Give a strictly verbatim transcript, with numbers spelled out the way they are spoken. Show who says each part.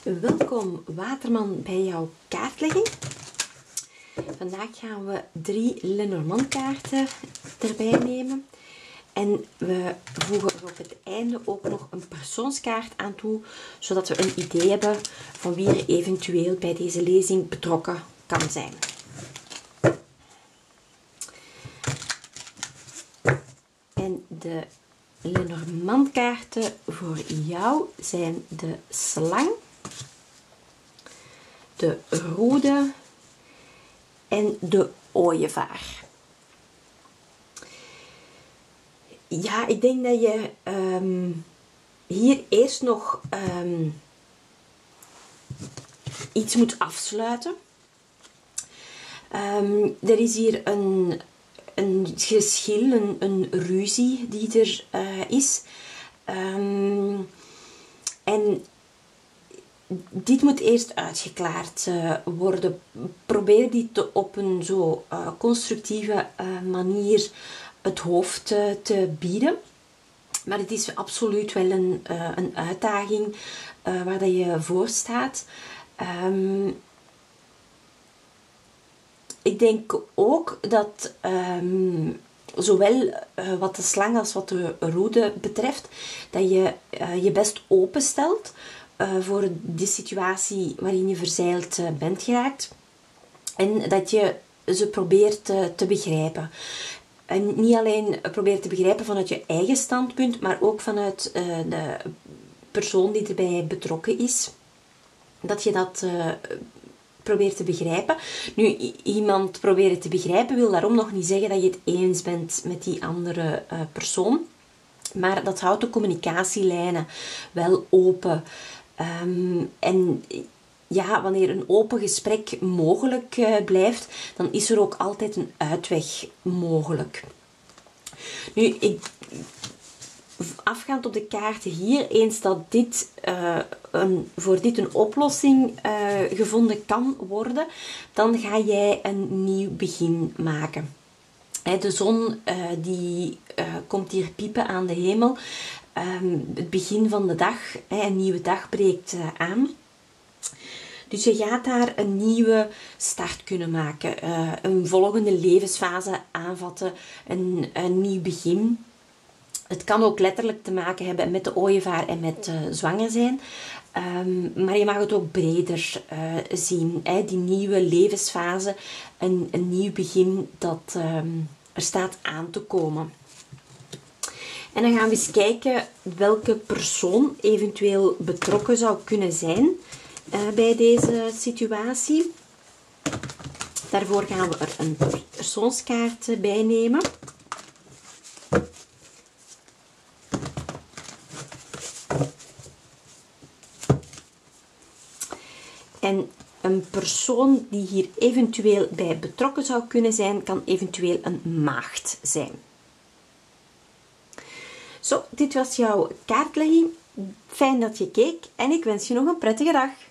Speaker 1: Welkom Waterman bij jouw kaartlegging. Vandaag gaan we drie Lenormand kaarten erbij nemen. En we voegen er op het einde ook nog een persoonskaart aan toe, zodat we een idee hebben van wie er eventueel bij deze lezing betrokken kan zijn. En de Lenormand kaarten voor jou zijn de slang, de rode en de ooievaar. Ja, ik denk dat je um, hier eerst nog um, iets moet afsluiten. Um, er is hier een, een geschil, een, een ruzie die er uh, is. Um, en dit moet eerst uitgeklaard uh, worden. Probeer dit te, op een zo uh, constructieve uh, manier het hoofd uh, te bieden. Maar het is absoluut wel een, uh, een uitdaging uh, waar dat je voor staat. Um, ik denk ook dat um, zowel uh, wat de slang als wat de rode betreft, dat je uh, je best openstelt uh, voor de situatie waarin je verzeild uh, bent geraakt. En dat je ze probeert uh, te begrijpen. En niet alleen probeert te begrijpen vanuit je eigen standpunt, maar ook vanuit uh, de persoon die erbij betrokken is. Dat je dat uh, probeert te begrijpen. Nu, iemand proberen te begrijpen wil daarom nog niet zeggen dat je het eens bent met die andere uh, persoon. Maar dat houdt de communicatielijnen wel open. Um, en ja, wanneer een open gesprek mogelijk uh, blijft, dan is er ook altijd een uitweg mogelijk. Nu, ik, afgaand op de kaarten hier, eens dat dit, uh, een, voor dit een oplossing uh, gevonden kan worden, dan ga jij een nieuw begin maken. He, de zon uh, die uh, komt hier piepen aan de hemel. Um, het begin van de dag, he, een nieuwe dag breekt uh, aan. Dus je gaat daar een nieuwe start kunnen maken. Uh, een volgende levensfase aanvatten. Een, een nieuw begin. Het kan ook letterlijk te maken hebben met de ooievaar en met uh, zwanger zijn. Um, maar je mag het ook breder uh, zien. Hè? Die nieuwe levensfase. Een, een nieuw begin dat um, er staat aan te komen. En dan gaan we eens kijken welke persoon eventueel betrokken zou kunnen zijn Uh, bij deze situatie. Daarvoor gaan we er een persoonskaart bij nemen. En een persoon die hier eventueel bij betrokken zou kunnen zijn, kan eventueel een maagd zijn. Zo, dit was jouw kaartlegging. Fijn dat je keek en ik wens je nog een prettige dag.